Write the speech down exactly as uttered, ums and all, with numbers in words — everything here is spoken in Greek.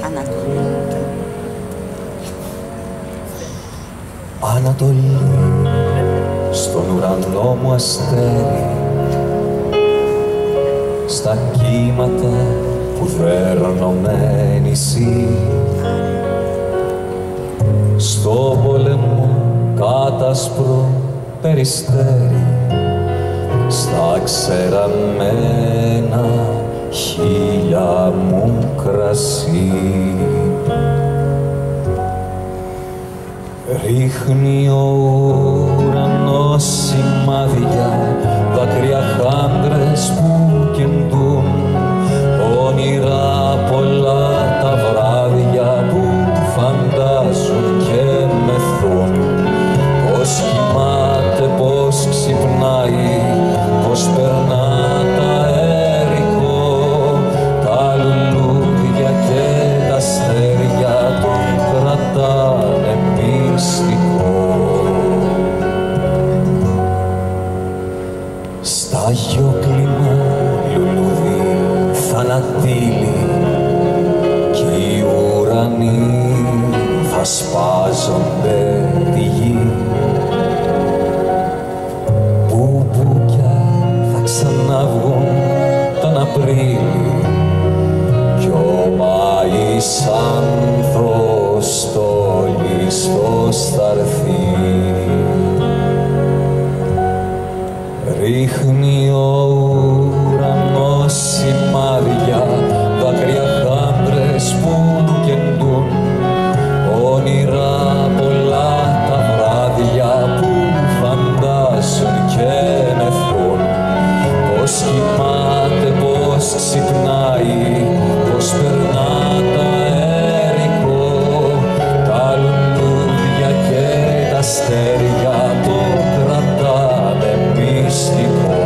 Ανατολή. Ανατολή, στον ουρανό μου αστέρι, στα κύματα που δέρνω με νησί, στο πόλεμο κάτασπρο περιστέρι, στα ξεραμένα χείλια μου κρασί. Ρίχνει ο ουρανός σημάδια, δάκρυα χάντρες που κεντούν, όνειρα πολλά τα βράδια που φαντάζουν και μεθούν. Πώς κοιμάται, πώς ξυπνάει, πώς περνά τα έρικο, τα λουλούδια και τα αστέρια τον κρατάνε μυστικό. Στα γιόκλιμα λουλούδι θανατήλι κι οι ουρανοί θα σπάζονται τη γη. Μπουμπούκια θα ξαναβγούν τον Απρίλη κι ο Μάης άνθος στόλιστος θα έρθει. Ρίχνει ο ουρανός σημάδια, δάκρυα χάντρες που κεντούν, όνειρα πολλά τα βράδια που φαντάζουν και μεθούν. Πώς κοιμάται, πώς ξυπνάει, πώς περνά τα έρικο, τα λουλούδια και τα αστέρια το κρατάνε μυστικό.